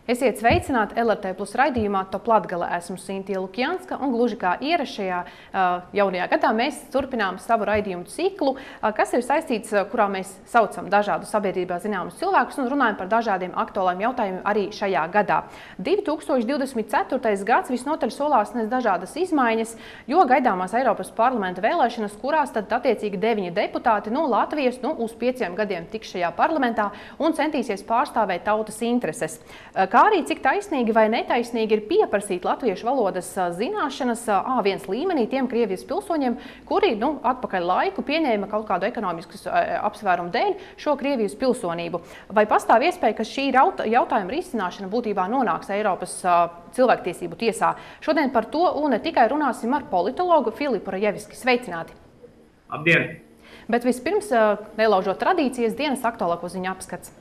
Esiet sveicināti LRT Plus raidījumā Top Latgale. Esmu Sintija Lukjanska un gluži kā ierašajā jaunajā gadā mēs turpinām savu raidījumu ciklu, kas ir saistīts, kurā mēs saucam dažādu sabiedrībā zināmus cilvēkus un runājam par dažādiem aktuāliem jautājumiem arī šajā gadā. 2024. gads visnotaļ solās nes dažādas izmaiņas, jo gaidāmās Eiropas parlamenta vēlēšanas, kurās tad attiecīgi 9 deputāti no Latvijas uz 5 gadiem tiks šajā parlamentā un centīsies pārstāvēt tautas intereses. Kā arī cik taisnīgi vai netaisnīgi ir pieprasīt latviešu valodas zināšanas A1 līmenī tiem Krievijas pilsoņiem, kuri atpakaļ laiku pieņēma kaut kādu ekonomisku apsvērumu dēļ šo Krievijas pilsonību. Vai pastāv iespēja, ka šī jautājuma risināšana būtībā nonāks Eiropas cilvēktiesību tiesā? Šodien par to un ne tikai runāsim ar politologu Filipu Rajeviski. Sveicināti! Labdien! Bet vispirms, nelaužot tradīcijas, dienas aktuālāko ziņu apskats.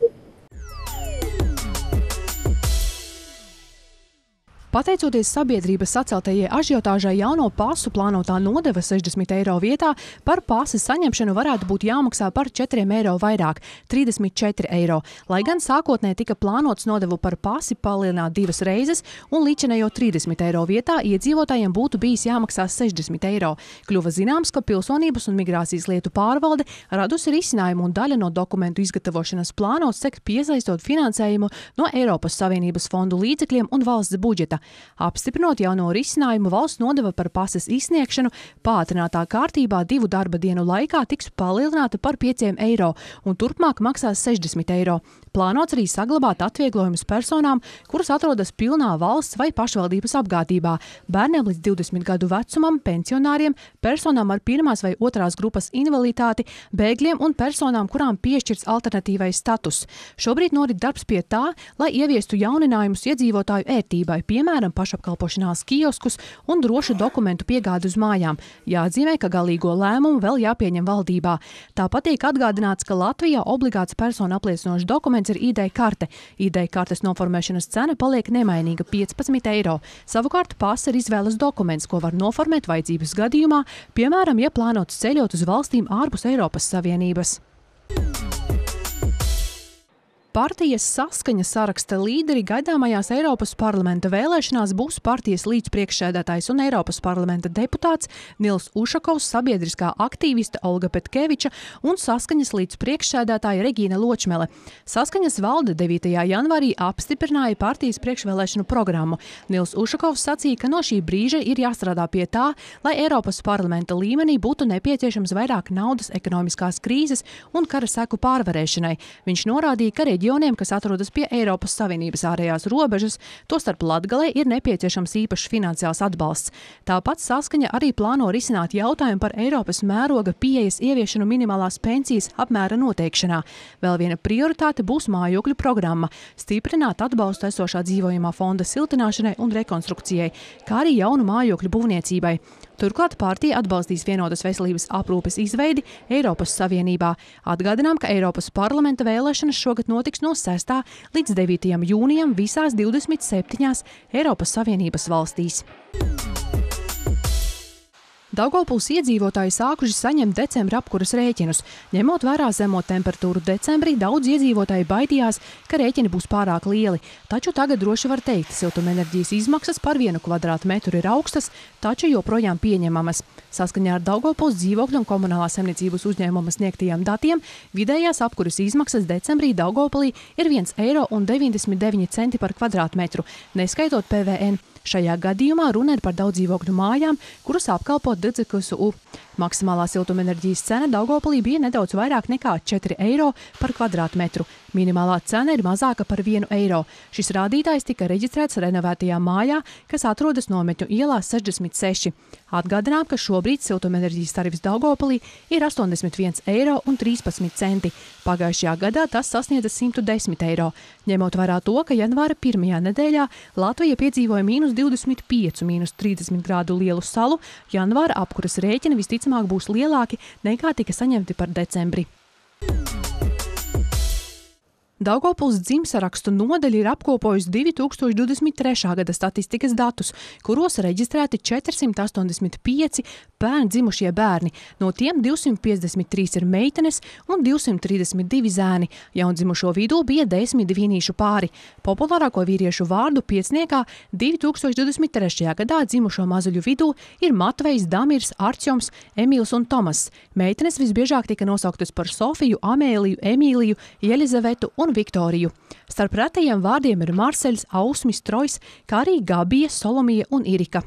Pateicoties sabiedrības saceltajai ažiotāžai, jauno pasu plānotā nodeva 60 eiro vietā par pasi saņemšanu varētu būt jāmaksā par 4 eiro vairāk – 34 eiro. Lai gan sākotnēji tika plānots nodevu par pasi palielināt 2 reizes un līdzinējo 30 eiro vietā iedzīvotājiem būtu bijis jāmaksā 60 eiro. Kļuva zināms, ka Pilsonības un migrācijas lietu pārvalde radusi risinājumu un daļa no dokumentu izgatavošanas plānots sekt piesaistot finansējumu no Eiropas Savienības fondu līdzekļiem un valsts budžeta. Apstiprinot jauno risinājumu, valsts nodeva par pases izsniegšanu pātrinātā kārtībā 2 darba dienu laikā tiks palielināta par 5 eiro un turpmāk maksās 60 eiro. Plānots arī saglabāt atvieglojumus personām, kuras atrodas pilnā valsts vai pašvaldības apgādībā, bērniem līdz 20 gadu vecumam, pensionāriem, personām ar 1. vai 2. grupas invaliditāti, bēgļiem un personām, kurām piešķirts alternatīvais status. Šobrīd norit darbs pie tā, lai ieviestu jauninājumus iedzīvotāju ērtībai, piemēram, pašapkalpošanās kioskus un drošu dokumentu piegādi uz mājām. Jāatzīmē, ka galīgo lēmumu vēl jāpieņem valdībā. Tāpat tiek atgādināts, ka Latvijā obligāts personu apliecinošs dokuments ir ID karte. ID kartes noformēšanas cena paliek nemainīga 15 eiro. Savukārt pasa ir izvēles dokuments, ko var noformēt vajadzības gadījumā, piemēram, ja plānots ceļot uz valstīm ārpus Eiropas Savienības. Partijas Saskaņa saraksta līderi gaidāmajās Eiropas parlamenta vēlēšanās būs partijas līdzpriekšsēdētājs un Eiropas parlamenta deputāts Nils Ušakovs, sabiedriskā aktīviste Olga Petkeviča un Saskaņas līdzpriekšsēdētāja Regīna Ločmele. Saskaņas valde 9. janvārī apstiprināja partijas priekšvēlēšanu programmu. Nils Ušakovs sacīja, ka no šī brīža ir jāstrādā pie tā, lai Eiropas parlamenta līmenī būtu nepieciešams vairāk naudas ekonomiskās krīzes un kara seku pārvarēšanai. Viņš norādīja, ka reģioniem, kas atrodas pie Eiropas Savienības ārējās robežas, tostarp Latgalei ir nepieciešams īpašs finansiāls atbalsts. Tāpat Saskaņa arī plāno risināt jautājumu par Eiropas mēroga pieejas ieviešanu minimālās pensijas apmēra noteikšanā. Vēl viena prioritāte būs mājokļu programma – stiprināt atbalstu esošā dzīvojamā fonda siltināšanai un rekonstrukcijai, kā arī jaunu mājokļu būvniecībai. Turklāt partija atbalstīs vienotas veselības aprūpes izveidi Eiropas Savienībā. Atgādinām, ka Eiropas parlamenta vēlēšanas šogad notiks no 6. līdz 9. jūnijam visās 27 Eiropas Savienības valstīs. Daugavpils iedzīvotāji sākuši saņemt decembra apkuras rēķinus. Ņemot vērā zemo temperatūru decembrī, daudz iedzīvotāji baidījās, ka rēķini būs pārāk lieli. Taču tagad droši var teikt, siltumenerģijas izmaksas par 1 kvadrātmetru ir augstas, taču joprojām pieņemamas. Saskaņā ar Daugavpils dzīvokļu un komunālās saimniecības uzņēmuma sniegtajiem datiem, vidējās apkuras izmaksas decembrī Daugavpilī ir 1,99 eiro par kvadrātmetru, neskaitot PVN. Šajā gadījumā runa ir par daudz dzīvokļu mājām, kuras apkalpo DZKSU. Maksimālā siltumenerģijas cena Daugavpilī bija nedaudz vairāk nekā 4 eiro par kvadrātmetru. Minimālā cena ir mazāka par 1 eiro. Šis rādītājs tika reģistrēts renovētajā mājā, kas atrodas Nometņu ielā 66. Atgādinām, ka šobrīd siltumenerģijas tarifs Daugavpilī ir 81 eiro un 13 centi. Pagājušajā gadā tas sasniedza 110 eiro. Ņemot vērā to, ka janvāra 1. nedēļā Latvija piedzīvoja -25, -30 grādu lielu salu, janvāra apkuras rēķini visticamāk būs lielāki nekā tika saņemti par decembri. Daugavpils dzimtsarakstu nodaļa ir apkopojusi 2023. gada statistikas datus, kuros reģistrēti 485 pērn dzimušie bērni. No tiem 253 ir meitenes un 232 zēni. Jaundzimušo vidū bija 10 divinīšu pāri. Populārāko vīriešu vārdu piecniekā 2023. gadā dzimušo mazuļu vidū ir Matvejs, Damirs, Arķoms, Emīls un Tomas. Meitenes visbiežāk tika nosauktas par Sofiju, Amēliju, Emīliju, Jelizavetu un Viktoriju. Starp retajiem vārdiem ir Marseļs, Ausmis, Trojs, kā arī Gabija, Solomija un Irika.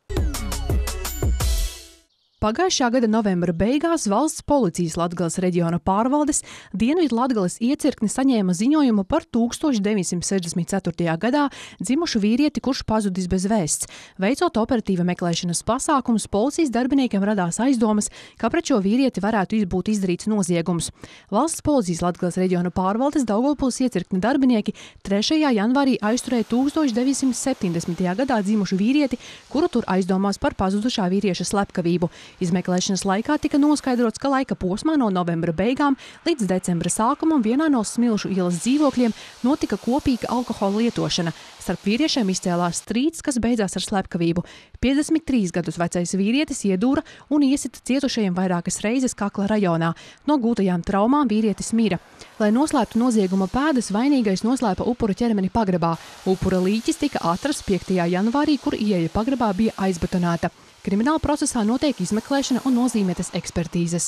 Pagājušā gada novembra beigās valsts policijas Latgales reģiona pārvaldes Dienvidu Latgales iecirkne saņēma ziņojumu par 1964. gadā dzimušu vīrieti, kurš pazudis bez vēsts. Veicot operatīva meklēšanas pasākumus, policijas darbiniekiem radās aizdomas, ka pret šo vīrieti varētu būt izdarīts noziegums. Valsts policijas Latgales reģiona pārvaldes Daugavpils iecirkne darbinieki 3. janvārī aizturēja 1970. gadā dzimušu vīrieti, kuru tur aizdomās par pazudušā vīrieša slepkavību. Izmeklēšanas laikā tika noskaidrots, ka laika posmā no novembra beigām līdz decembra sākumam vienā no Smilšu ielas dzīvokļiem notika kopīga alkohola lietošana. Starp vīriešiem izcēlās strīds, kas beidzās ar slepkavību. 53 gadus vecais vīrietis iedūra un iesita cietušajiem vairākas reizes Kakla rajonā. No gūtajām traumām vīrietis mira. Lai noslēptu nozieguma pēdas, vainīgais noslēpa upura ķermeni pagrabā. Upura līķis tika atrasts 5. janvārī, kur ieeja pagrabā bija aizbetonēta. Krimināla procesā notiek izmeklēšana un nozīmētas ekspertīzes.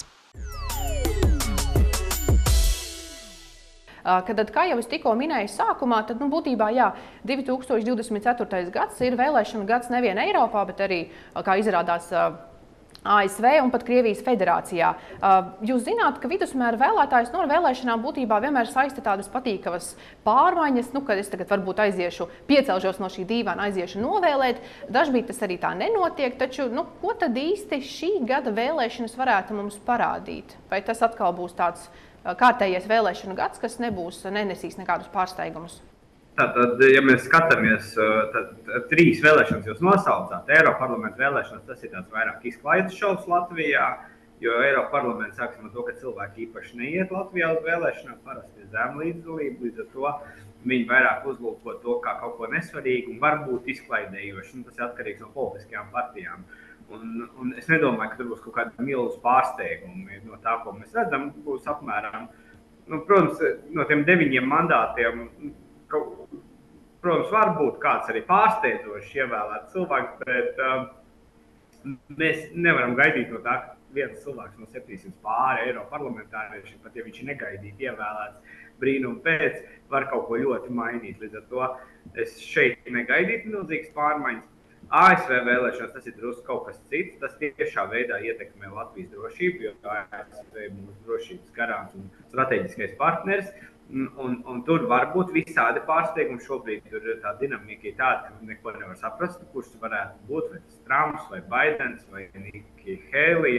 Kad, kā jau es tikko minēju sākumā, tad būtībā 2024. gads ir vēlēšanu gads nevien Eiropā, bet arī, kā izrādās, ASV un pat Krievijas federācijā. Jūs zināt, ka vidusmēra vēlētājs no vēlēšanām būtībā vienmēr saista tādas patīkavas pārmaiņas, kad es tagad varbūt piecelšos no šī dīvāna, aiziešu novēlēt. Dažbrīd tas arī tā nenotiek, taču ko tad īsti šī gada vēlēšanas varētu mums parādīt? Vai tas atkal būs tāds kārtējais vēlēšanu gads, kas nenesīs nekādus pārsteigumus? Tātad, ja mēs skatāmies, tad 3 vēlēšanas jūs nosaucāt. Eiroparlamenta vēlēšanas, tas ir tāds vairāk izklaides šovs Latvijā, jo Eiroparlaments sāksim ar to, ka cilvēki īpaši neiet Latvijā uz vēlēšanām, parasti ir zem līdzdalība, līdz ar to viņi vairāk uzlūko to kā kaut ko nesvarīgu un varbūt izklaidējoši. Tas ir atkarīgs no politiskajām partijām. Un es nedomāju, ka tur būs kaut kādi milzu pārsteigumi no tā, ko mēs redzam, būs apmēram, protams, no tiem 9 mandātiem, protams, var būt kāds arī pārsteidzoši ievēlēts cilvēks, bet mēs nevaram gaidīt no tā, ka viens cilvēks no 700 pāri Eiroparlamentāriešiem, pat ja viņš ir negaidīti ievēlēts brīnumu pēc, var kaut ko ļoti mainīt. Līdz ar to es šeit negaidītu milzīgas pārmaiņas. ASV vēlēšanas, tas ir drusku kaut kas cits, tas tiešā veidā ietekmē Latvijas drošību, jo ASV ir mūsu drošības garants un strateģiskais partners. Un tur var būt visādi pārsteigumi. Šobrīd tur tā dinamika ir tāda, ka neko nevar saprast, kurš varētu būt, vai tas Trumps, vai Baidens, vai Nikki Haley.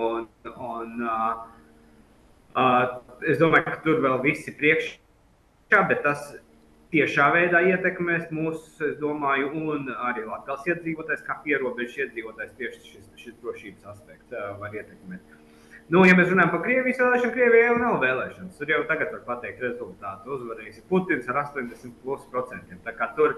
Es domāju, ka tur vēl visi priekšā, bet tas tiešā veidā ietekmēs mūs, es domāju, un arī Latgales iedzīvotājs, kā pierobežu iedzīvotājs, tieši šis drošības aspekts var ietekmēt. Ja mēs runājam par Krievijas vēlēšanu, Krievijai jau nav vēlēšanas. Tur jau tagad var pateikt rezultātu. Uzvarējis Putins ar 80+%. Tā kā tur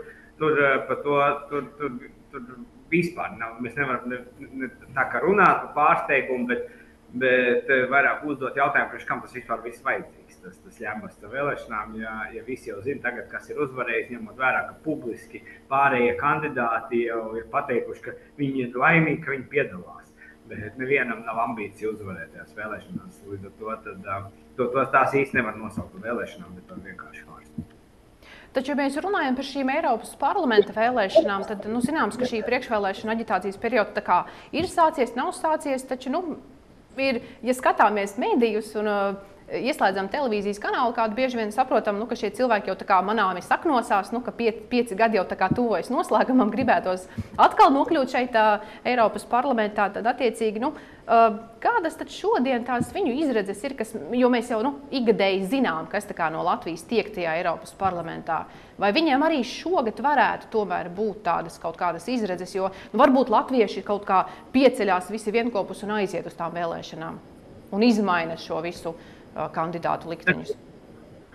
vispār nav. Mēs nevaram tā kā runāt par pārsteigumu, bet vairāk uzdot jautājumu, kam tas vispār viss vajadzīgs. Tas ļēmas ar vēlēšanām, ja visi jau zina tagad, kas ir uzvarējis, ņemot vērā, ka publiski pārējie kandidāti jau ir pateikuši, ka viņi ir laimīgi, ka viņi piedalās. Bet nevienam nav ambīcija uzvarēt tajās vēlēšanās. Līdz ar to tās īsti nevar nosaukt par vēlēšanām, bet par vienkārši vārstu. Taču, ja mēs runājam par šīm Eiropas parlamenta vēlēšanām, tad zināms, ka šī priekšvēlēšana aģitācijas perioda ir sācies, nav sācies, taču ja skatāmies medijus un ieslēdzam televīzijas kanālu, kādu bieži vien saprotam, ka šie cilvēki jau manāmi saknosās, ka 5 gadi jau tuvojas noslēgumam, gribētos atkal nokļūt šeit Eiropas parlamentā, tad attiecīgi, kādas tad šodien tās viņu izredzes ir, jo mēs jau ikgadēji zinām, kas no Latvijas tiek tajā Eiropas parlamentā. Vai viņiem arī šogad varētu tomēr būt tādas kaut kādas izredzes, jo varbūt latvieši kaut kā pieceļās visi vienkopus un aiziet uz tām vēlēšanām un izmaina šo visu kandidātu likteņus?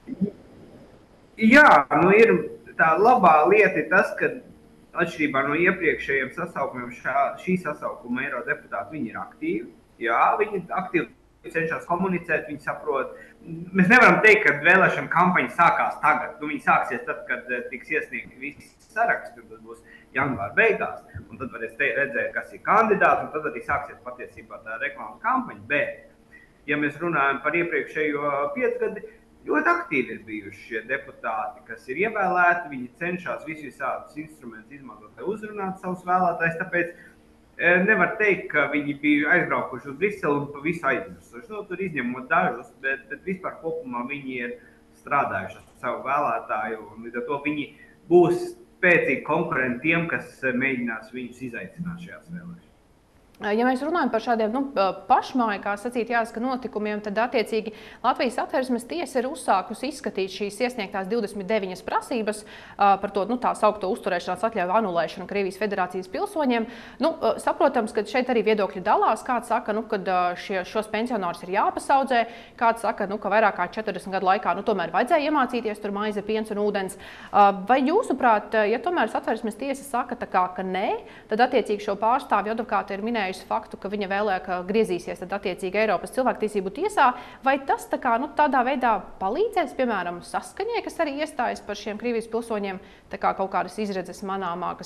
Jā, nu ir tā labā lieta ir tas, ka atšķirībā no iepriekšējiem sasaukumiem šī sasaukuma eirodeputāti, viņi ir aktīvi. Jā, viņi aktīvi cenšas komunicēt, viņi saprot. Mēs nevaram teikt, ka vēlēšana kampaņa sākās tagad. Nu, viņi sāksies tad, kad tiks iesniegti visi saraksti, un tas būs janvāra beigās. Un tad varēs redzēt, kas ir kandidāts, un tad arī sāksies patiesībā tā reklāmas kampaņa. Bet, ja mēs runājam par iepriekšējo 5 gadu, ļoti aktīvi ir bijuši šie deputāti, kas ir ievēlēti. Viņi cenšas visādus instrumentus izmantot, lai uzrunātu savus vēlētājus. Tāpēc nevar teikt, ka viņi bija aizbraukuši uz Briseli un pa visu aizmirsuši. Nu, tur izņemot dažus, bet vispār kopumā viņi ir strādājuši ar savu vēlētāju. Līdz ar to viņi būs spēcīgi konkurenti tiem, kas mēģinās viņus izaicināt šajās vēlēšanās. Ja mēs runājam par šādiem pašmāju, kā sacīt, jāsaka notikumiem, tad attiecīgi Latvijas Satversmes tiesa ir uzsākusi izskatīt šīs iesniegtās 29 prasības par to tā saukto uzturēšanās atļauju anulēšanu Krievijas Federācijas pilsoņiem. Saprotams, ka šeit arī viedokļi dalās. Kāds saka, ka šos pensionārus ir jāpasaudzē, kāds saka, ka vairāk kā 40 gadu laikā tomēr vajadzēja iemācīties tur maize, piens un ūdens. Vai jūsuprāt, ja tomēr Satversmes tiesa saka ka nē, tad attiecīgi šo pārstāvju advokāti ir minējuši faktu, ka viņa vēlēja, ka griezīsies tad attiecīgi Eiropas cilvēktiesību tiesā, vai tas tādā veidā palīdzēs, piemēram, Saskaņai, kas arī iestājas par šiem Krievijas pilsoņiem, kaut kādas izredzes manāmākas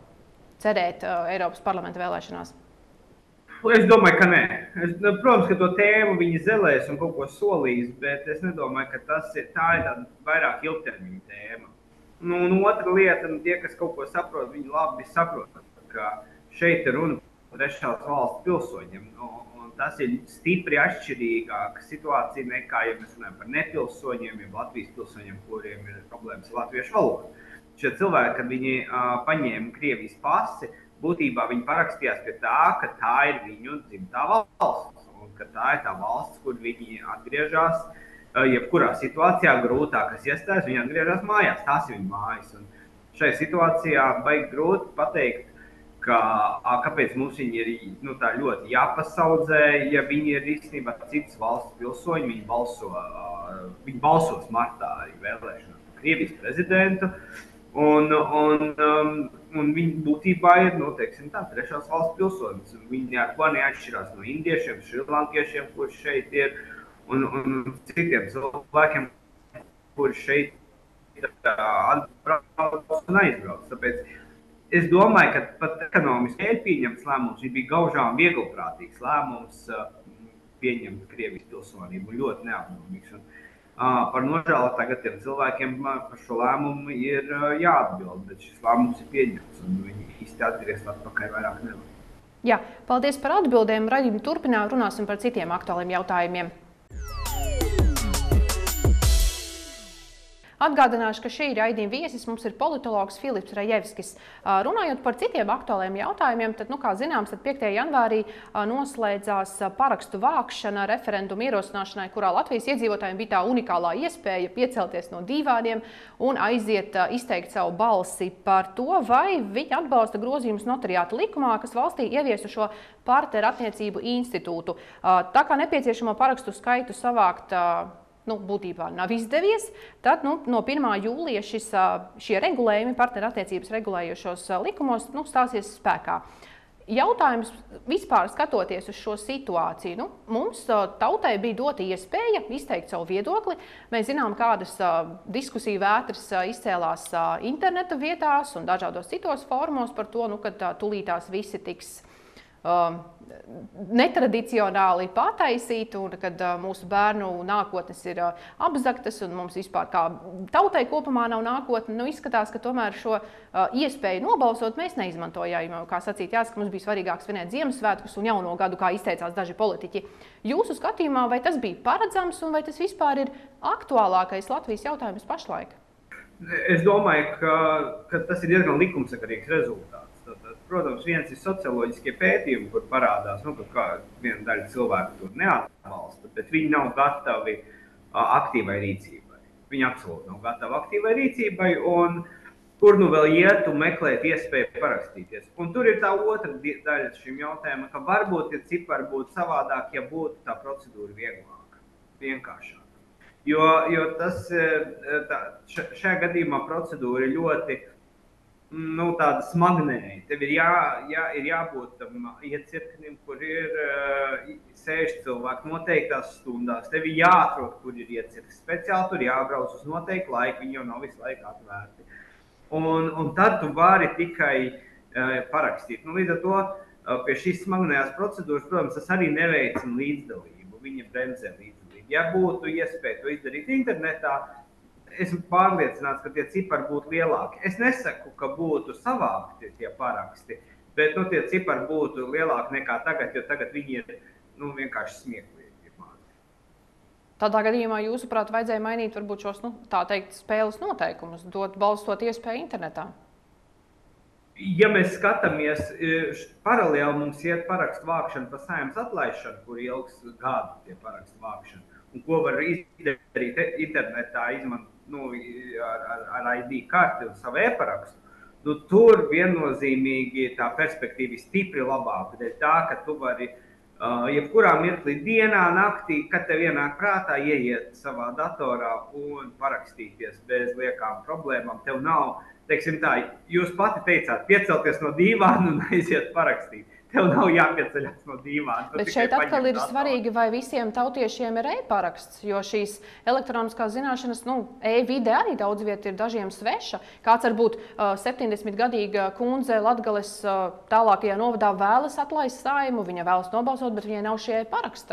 cerēt Eiropas parlamenta vēlēšanās? Es domāju, ka nē. Protams, ka to tēmu viņi zelēs un kaut ko solīs, bet es nedomāju, ka tā ir tāda vairāk ilgtermiņa tēma. Un otra lieta, tie, kas kaut ko saprot, viņi labi saprot, ka šeit ir runa trešās valsts pilsoņiem. Un tas ir stipri atšķirīgāka situācija nekā, ja mēs runājam par nepilsoņiem, ja Latvijas pilsoņiem, kuriem ir problēmas ar latviešu valodu. Šie cilvēki, kad viņi paņēma Krievijas pasi, būtībā viņi parakstījās pie tā, ka tā ir viņu dzimtā valsts. Un ka tā ir tā valsts, kur viņi atgriežas, jebkurā situācijā grūtākas iestājas, viņi atgriežas mājās. Tās ir viņu mājas. Un šai situācijā baigi grūti pateikt, kāpēc mums viņi ir tā ļoti jāpasaudzē, ja viņi ir īstenībā citas valsts pilsoņi, viņi balsos martā arī vēlēšanās par Krievijas prezidentu, un viņi būtībā ir, trešās valsts pilsonis. Viņi neko neatšķirās no indiešiem, šrilankiešiem, kuri šeit ir, un citiem cilvēkiem, kuri šeit atbrauc un aizbrauc. Tāpēc es domāju, ka pat ekonomiski ir pieņemts lēmums. Viņš bija gaužām vieglprātīgs lēmums pieņemt Krievijas pilsonību, ļoti neapdomīgs. Par nožēlu tagad cilvēkiem par šo lēmumu ir jāatbild, bet šis lēmums ir pieņemts un viņi īsti atgriezt atpakaļ vairāk nevar. Jā, paldies par atbildēm. Raidījumu turpinām, runāsim par citiem aktuāliem jautājumiem. Atgādināšu, ka šī raidījuma viesis mums ir politologs Filips Rajevskis. Runājot par citiem aktuāliem jautājumiem, tad, kā zināms, 5. janvārī noslēdzās parakstu vākšana referendumu ierosināšanai, kurā Latvijas iedzīvotājiem bija tā unikālā iespēja piecelties no dīvāniem un aiziet izteikt savu balsi par to, vai viņi atbalsta grozījumus notariāta likumā, kas valstī ieviesu šo partneru attiecību institūtu. Tā kā nepieciešamo parakstu skaitu savākt būtībā nav izdevies, tad no 1. jūlija šie regulējumi, partneru attiecības regulējušos likumos stāsies spēkā. Jautājums vispār skatoties uz šo situāciju. Mums tautai bija dota iespēja izteikt savu viedokli. Mēs zinām, kādas diskusiju vētras izcēlās interneta vietās un dažādos citos fórumos par to, kad tūlītās visi tiks netradicionāli pataisīt, un kad mūsu bērnu nākotnes ir apzaktas un mums vispār kā tautai kopumā nav nākotne. Izskatās, ka tomēr šo iespēju nobalsot mēs neizmantojām. Kā sacīt, jāsaka, mums bija svarīgāk svinēt Ziemassvētkus un jauno gadu, kā izteicās daži politiķi. Jūsu skatījumā, vai tas bija paredzams un vai tas vispār ir aktuālākais Latvijas jautājums pašlaik? Es domāju, ka tas ir diezgan likumsakarīgs rezultāts. Protams, viens ir socioloģiskie pētījumi, kur parādās, ka viena daļa cilvēku tur neatbalsta, bet viņi nav gatavi aktīvai rīcībai. Viņi absolūti nav gatavi aktīvai rīcībai, un kur vēl iet un meklēt iespēju parakstīties. Un tur ir tā otra daļa šim jautājumam, ka varbūt tie cipari būtu savādāk, ja būtu tā procedūra vieglāka, vienkāršāka. Jo šajā gadījumā procedūra ir ļoti tāda smagnēja. Tev ir jābūt tam iecirknim, kur ir sēž cilvēki noteiktās stundās. Tev ir jāatrod, kur ir iecirknis. Speciāli tur jābrauc uz noteiktu laiku, viņi jau nav visu laiku atvērti. Un tad tu vari tikai parakstīt. Līdz ar to pie šīs smagnējās procedūras, protams, tas arī neveicina līdzdalību. Viņi bremzē līdzdalību. Ja būtu iespēja to izdarīt internetā, esmu pārliecināts, ka tie cipari būtu lielāki. Es nesaku, ka būtu savākti tie paraksti, bet tie cipari būtu lielāki nekā tagad, jo tagad viņi ir vienkārši smieklīgi. Tādā gadījumā, jūsuprāt, vajadzēja mainīt varbūt šos, tā teikt, spēles noteikumus, dot balstot iespēju internetā? Ja mēs skatāmies, paralēli mums iet parakstu vākšana pa Saeimas atlaišanu, kur ilgs gadu tie parakstu vākšana, un ko var izdarīt internetā, ar ID karti un savu e-parakstu, tur viennozīmīgi tā perspektīva ir stipri labāka. Dēļ tā, ka tu vari jebkurā mirklī dienā, naktī, kad tev ienāk prātā, ieiet savā datorā un parakstīties bez liekām problēmām. Tev nav, teiksim tā, jūs pati teicāt, piecelties no dīvāna un aiziet parakstīt. Tev nav jāpieceļas no dīvāna. Bet šeit atkal ir svarīgi, vai visiem tautiešiem ir e-paraksts, jo šīs elektroniskās zināšanas, e-vide arī daudz viet ir dažiem sveša. Kāds varbūt 70-gadīga kundze Latgales tālākajā novadā vēlas atlaist Saeimu, viņa vēlas nobalsot, bet viņai nav šie e-paraksta.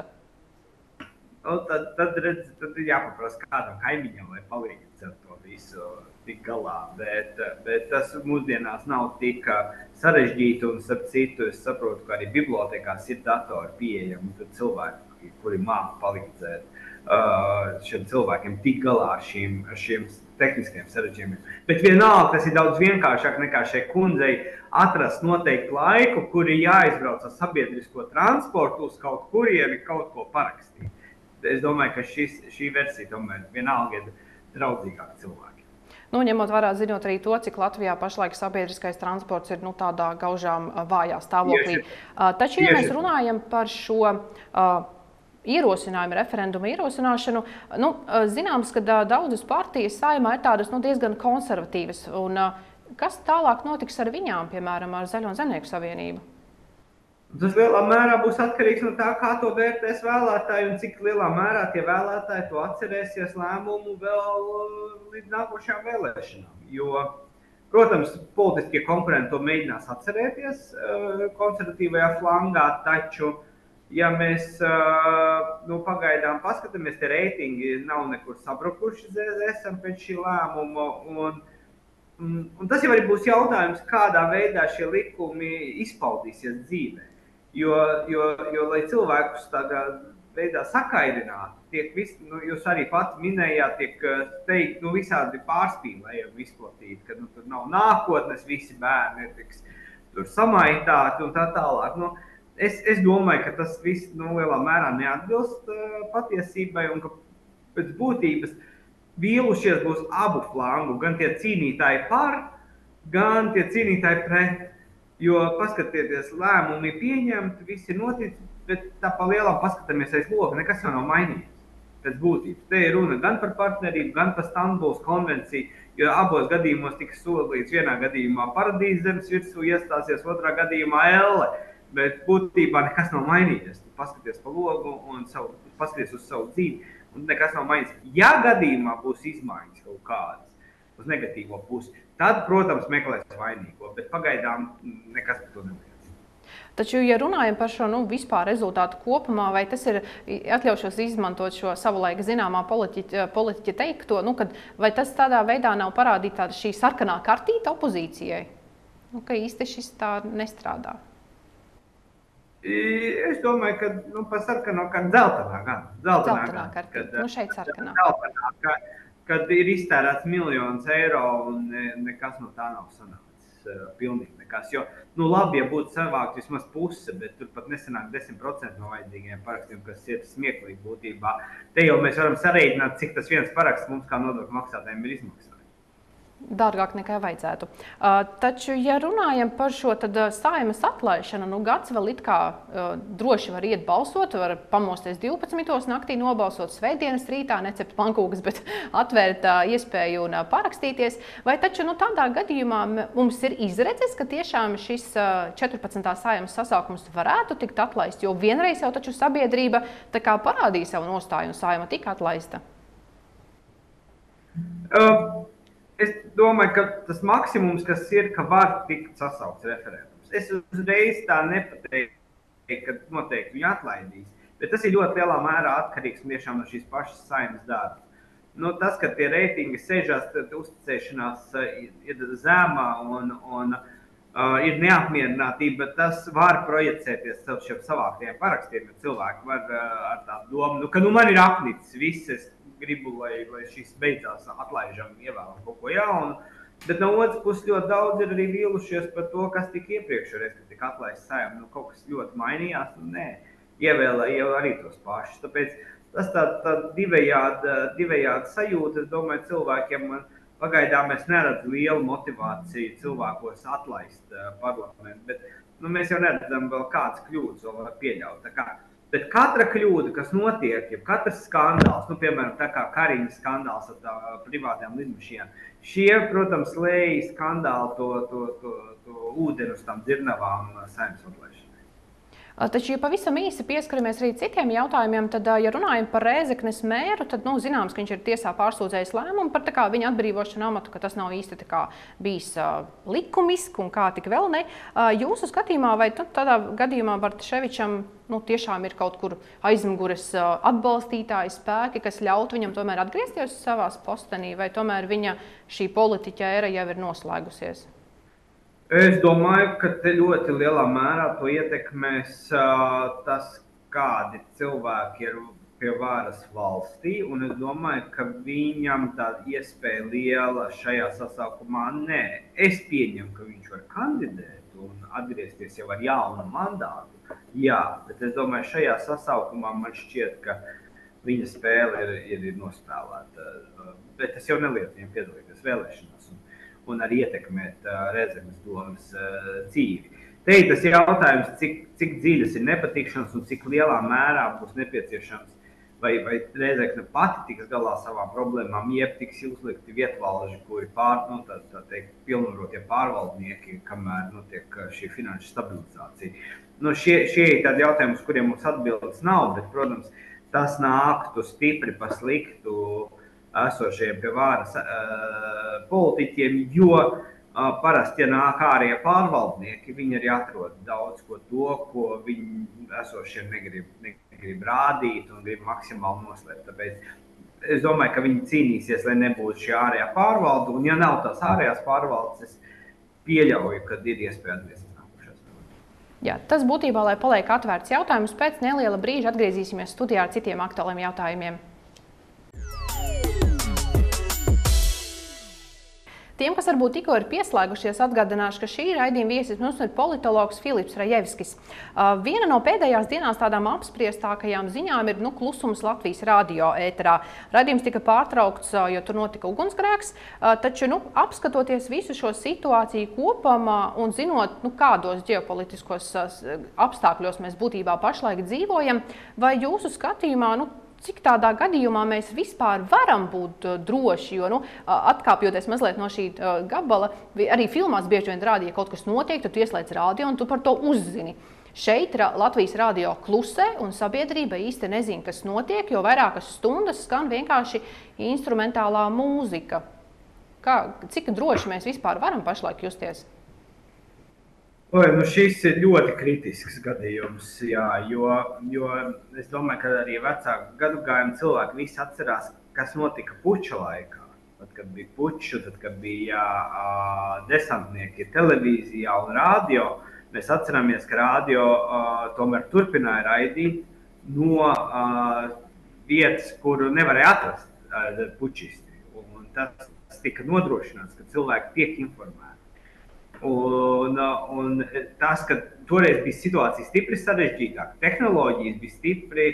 Tad jāpaprasa kādam kaimiņam, lai palīdz ar to visu tik galā, bet tas mūsdienās nav tik sarežģīti, un starp citu es saprotu, ka arī bibliotekās ir datori pieejami, un tad cilvēki, kuri māca palīdzēt šiem cilvēkiem tik galā ar šiem tehniskiem sarežģījumiem. Bet vienalga, tas ir daudz vienkāršāk nekā šai kundzei atrast noteiktu laiku, kur ir jāizbrauc ar sabiedrisko transportu uz kaut kurieni kaut ko parakstīt. Es domāju, ka šī versija tomēr vienalga ir draudzīgāka cilvēki. Ņemot vērā, zinot arī to, cik Latvijā pašlaik sabiedriskais transports ir tādā gaužām vājā stāvoklī. Taču, ja mēs runājam par šo ierosinājumu, referendumu ierosināšanu, zināms, ka daudzas partijas Saeimā ir tādas diezgan konservatīvas. Un kas tālāk notiks ar viņām, piemēram, ar Zaļo un Zemnieku savienību? Tas lielā mērā būs atkarīgs no tā, kā to vērtēs vēlētāji un cik lielā mērā tie vēlētāji to atcerēsies lēmumu vēl līdz nākošajām vēlēšanām. Jo, protams, politiskie konkurenti to mēģinās atcerēties konservatīvajā flangā, taču, ja mēs pagaidām paskatāmies, tie reitingi nav nekur sabrukuši esam pēc šī lēmuma, un tas jau arī būs jautājums, kādā veidā šie likumi izpaudīsies dzīvē. Jo lai cilvēkus tādā veidā sakaidinātu, tiek jūs arī pati minējāt, tiek teikt, visādi pārspīlējumi izplatīti, ka tur nav nākotnes, visi bērni tiks tur samaitāti un tā tālāk. Es domāju, ka tas viss lielā mērā neatbilst patiesībai un ka pēc būtības vīlušies būs abu flangu, gan tie cīnītāji par, gan tie cīnītāji pret. Jo, paskatieties, lēmumi ir pieņemti, viss ir noticis, bet tā pa lielām paskatāmies aiz loga, nekas jau nav mainījies pēc būtības. Te ir runa gan par partnerību, gan par Stambulas konvenciju, jo abos gadījumos tiks solīts, vienā gadījumā Paradīze zemes virsū iestāsies, otrā gadījumā Elle, bet būtībā nekas nav mainījies. Tu paskaties pa logu un paskaties uz savu dzīvi, un nekas nav mainījies. Ja gadījumā būs izmaiņas kaut kādas uz negatīvo pusi, tad, protams, meklēs vainīgo, bet pagaidām nekas par to neliec. Taču, ja runājam par šo vispār rezultātu kopumā, vai tas ir, atļaušos izmantot šo savulaik zināmā politiķa teikto, vai tas tādā veidā nav parādīta šī sarkanā kartīte opozīcijai? Ka īsti šis tā nestrādā. Es domāju, ka par sarkano dzeltenā gan. Dzeltenā kartīte, šeit sarkanā. Kad ir iztērēts miljonus eiro un nekas no tā nav sanācis, pilnīgi nekas. Jo, labi, ja būtu savākt vismaz puse, bet tur pat nesanāk 10% no vajadzīgiem parakstiem, kas ir smieklīgi būtībā. Te jau mēs varam sarēķināt, cik tas viens paraksts mums kā nodokļu maksātājiem ir izmaksājis. Dārgāk nekā vajadzētu. Taču, ja runājam par šo Saeimas atlaišanu, gads vēl it kā droši var iet balsot, var pamosties 12. naktī nobalsot, svētdienas rītā, necept pankūkas, bet atvērt iespēju un parakstīties. Vai taču tādā gadījumā mums ir izredzes, ka tiešām šis 14. Saeimas sasaukums varētu tikt atlaists, jo vienreiz jau taču sabiedrība tā kā parādīja savu nostāju un Saeima tika atlaista? Es domāju, ka tas maksimums, kas ir, ka var tikt sasaukts referendums. Es uzreiz tā nepateiktu, ka noteikti viņu atlaidīs, bet tas ir ļoti lielā mērā atkarīgs tiešām no šīs pašas Saeimas darba. Tas, ka tie reitingi sežās, tad uzticēšanās ir zema un ir neapmierinātība, tas var projicēties caur šiem savāktiem parakstiem, jo cilvēki var ar tādu domu, ka man ir apnicis viss, gribu, lai šis beidzās, atlaižam, ievēlam kaut ko jaunu. Bet no otras puses ļoti daudz ir arī vīlušies par to, kas tika iepriekšreiz, kad tika atlaists Saeima. Kaut kas ļoti mainījās, nē, ievēlēja arī tos pašus. Tāpēc tas tā divējāda sajūta, es domāju, cilvēkiem pagaidām mēs neredzam lielu motivāciju cilvēkos atlaist parlamentu, bet mēs jau neredzam vēl kādas kļūdas vēl var pieļaut. Bet katra kļūda, kas notiek, ja katrs skandāls, piemēram, tā kā Kariņas skandāls ar privātiem lidmašīnām, šie, protams, lēja skandāli to ūdeni uz tām dzirnavām Saeimas atlaišanai. Taču, ja pavisam īsi pieskaramies arī citiem jautājumiem, tad, ja runājam par Rēzeknes mēru, tad, zināms, ka viņš ir tiesā pārsūdzējis lēmumu par viņa atbrīvošanu amatu, ka tas nav īsti bijis likumiski un kā tik vēl ne. Jūsu skatījumā, vai tādā gadījumā Bartaševičam tiešām ir kaut kur aizmugures atbalstītāji spēki, kas ļautu viņam tomēr atgriezties savās postenī, vai tomēr viņa šī politiķa era jau ir noslēgusies? Es domāju, ka te ļoti lielā mērā to ietekmēs tas, kādi cilvēki ir pie varas valstī, un es domāju, ka viņam tāda iespēja liela šajā sasaukumā nē. Es pieņemu, ka viņš var kandidēt un atgriezties jau ar jaunu mandātu, jā, bet es domāju, šajā sasaukumā man šķiet, ka viņa spēle ir nospēlēta, bet tas jau neliek viņam piedalīties vēlēšanās un arī ietekmēt Rēzeknes domas dzīvi. Te ir tas jautājums, cik dziļas ir nepatikšanas un cik lielā mērā būs nepieciešams, vai Rēzekne pati tiks galā savām problēmām, jeb tiks uzlikti vietvalži, kuri pilnvarotie pārvaldnieki, kamēr notiek šī finanšu stabilizācija. Šie ir tādi jautājumi, uz kuriem mums atbildes nav, bet, protams, tas nāktu stipri pa sliktu esošiem pie varas politiķiem, jo parasti, ja nāk ārējie pārvaldnieki, viņi arī atrod daudz ko ko viņi esošiem negrib rādīt un grib maksimāli noslēpt. Tāpēc es domāju, ka viņi cīnīsies, lai nebūtu šī ārējā pārvalde, un ja nav tās ārējās pārvaldes, es pieļauju, ka ir iespēja atgriezties nākošās. Jā, tas būtībā, lai paliek atvērts jautājums, pēc neliela brīža atgriezīsimies studijā ar citiem aktuāliem jautājumiem. Tiem, kas varbūt tikko ir pieslēgušies, atgādināšu, ka šī raidījuma viesis mums ir politologs Filips Rajevskis. Viena no pēdējās dienās tādām apspriestākajām ziņām ir klusums Latvijas radio ēterā. Raidījums tika pārtraukts, jo tur notika ugunsgrēks, taču apskatoties visu šo situāciju kopumā un zinot, kādos ģeopolitiskos apstākļos mēs būtībā pašlaik dzīvojam, vai jūsu skatījumā, cik tādā gadījumā mēs vispār varam būt droši, jo, atkāpjoties mazliet no šī gabala, arī filmās bieži vien rādīja, ja kaut kas notiek, tad tu ieslēdz radio un tu par to uzzini. Šeit Latvijas radio klusē un sabiedrība īsti nezina, kas notiek, jo vairākas stundas skan vienkārši instrumentālā mūzika. Cik droši mēs vispār varam pašlaik justies? Šis ir ļoti kritisks gadījums, jā, jo es domāju, ka arī vecāku gadagājumu cilvēki visi atcerās, kas notika puča laikā. Tad, kad bija puču, tad, kad bija desantnieki televīzijā un radio, mēs atceramies, ka radio tomēr turpināja raidīt no vietas, kuru nevarēja atrast pučisti. Un tas tika nodrošināts, ka cilvēki tiek informēti. Un tas, ka toreiz bija situācija stipri sarežģītāka, tehnoloģijas bija stipri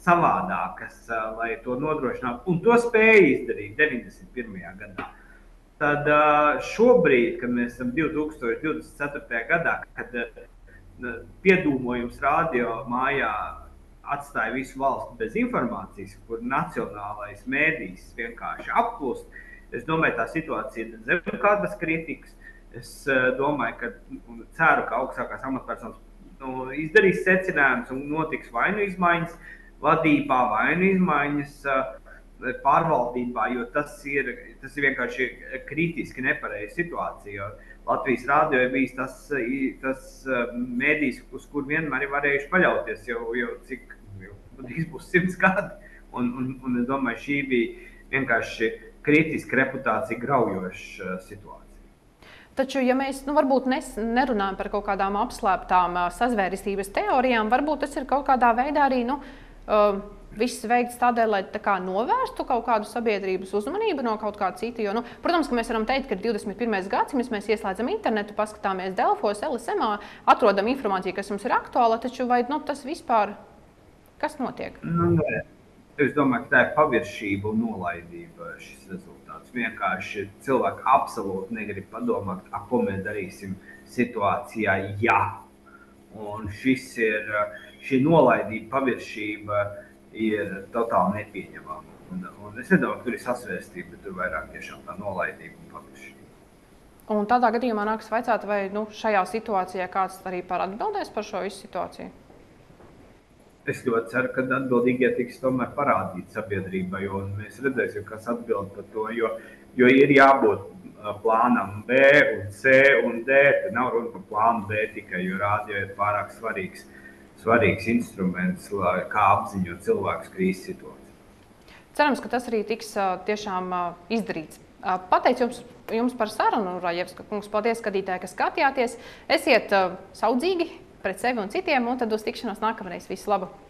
savādākas, lai to nodrošinātu, un to spēja izdarīt 91. gadā. Tad šobrīd, kad mēs esam 2024. gadā, kad piedūmojums radio mājā atstāja visu valsti bez informācijas, kur nacionālais mēdījis vienkārši apklust, es domāju, tā situācija ir zem kādas kritikas. Es domāju, ceru, ka augstākās amatpersonas izdarīs secinājumus un notiks vai nu izmaiņas vadībā, vai nu izmaiņas pārvaldībā, jo tas ir vienkārši kritiski nepareiza situācija. Jo Latvijas radio ir bijis tas mēdījis, uz kur vienmēr ir varējuši paļauties jau cik būs 100 gadi. Un es domāju, šī bija vienkārši kritiska reputācija graujoša situācija. Taču, ja mēs varbūt nerunājam par kaut kādām apslēptām sazvērestības teorijām, varbūt tas ir kaut kādā veidā arī viss veikts tādēļ, lai novērstu kaut kādu sabiedrības uzmanību no kaut kā cita. Jo, protams, ka mēs varam teikt, ka 21. gadsimts mēs ieslēdzam internetu, paskatāmies Delfos, LSM, atrodam informāciju, kas mums ir aktuāla, taču vai tas vispār, kas notiek? Nē. Es domāju, ka tā ir paviršība un nolaidība šis rezultāts. Vienkārši cilvēki absolūti negrib padomāt, ko mēs darīsim situācijā, ja. Un šī nolaidība, paviršība ir totāli nepieņemama. Un es nedomāju, ka tur ir sasvērstība, bet tur vairāk tiešām tā nolaidība un paviršība. Un tādā gadījumā nākas vaicāt, vai šajā situācijā kāds arī atbildēs par šo visu situāciju? Es ļoti ceru, ka atbildīgie tiks tomēr parādīti sabiedrībai, un mēs redzēsim, kas atbild par to, jo ir jābūt plānam B un C un D. Te nav runa par plānu B tikai, jo radio ir pārāk svarīgs instruments, kā apziņot cilvēkus krīzes situācijā. Cerams, ka tas arī tiks tiešām izdarīts. Pateicu jums par sarunu, Rajevska kungs. Paldies, skatītāji, ka skatījāties. Esiet saudzīgi pret sevi un citiem, un tad uz tikšanos nākamreiz. Visu labu!